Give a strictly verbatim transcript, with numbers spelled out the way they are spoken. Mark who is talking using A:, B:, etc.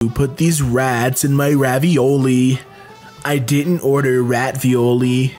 A: Who put these rats in my ravioli? I didn't order Ratvioli.